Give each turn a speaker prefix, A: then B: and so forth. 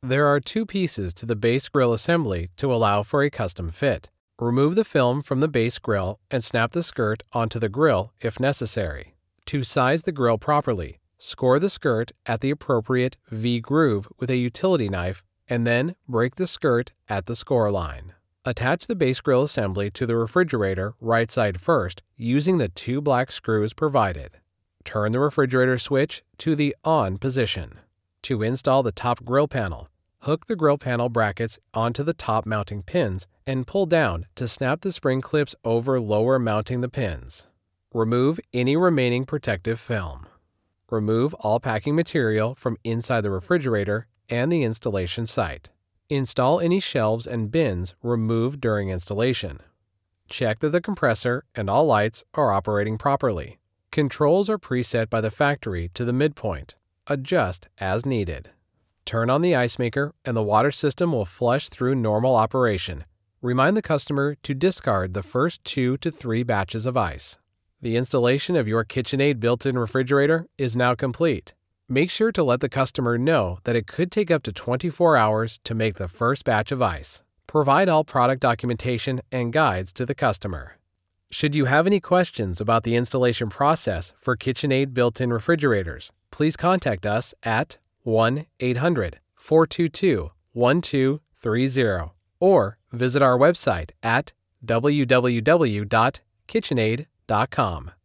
A: There are two pieces to the base grill assembly to allow for a custom fit. Remove the film from the base grill and snap the skirt onto the grill if necessary. To size the grill properly, score the skirt at the appropriate V-groove with a utility knife and then break the skirt at the score line. Attach the base grill assembly to the refrigerator right side first using the two black screws provided. Turn the refrigerator switch to the on position. To install the top grill panel, hook the grill panel brackets onto the top mounting pins and pull down to snap the spring clips over lower mounting the pins. Remove any remaining protective film. Remove all packing material from inside the refrigerator and the installation site. Install any shelves and bins removed during installation. Check that the compressor and all lights are operating properly. Controls are preset by the factory to the midpoint. Adjust as needed. Turn on the ice maker and the water system will flush through normal operation. Remind the customer to discard the first 2 to 3 batches of ice. The installation of your Kitchenaid built-in refrigerator is now complete. Make sure to let the customer know that it could take up to 24 hours to make the first batch of ice. Provide all product documentation and guides to the customer. Should you have any questions about the installation process for Kitchenaid built-in refrigerators, please contact us at 1-800-422-1230 or visit our website at www.kitchenaid.com.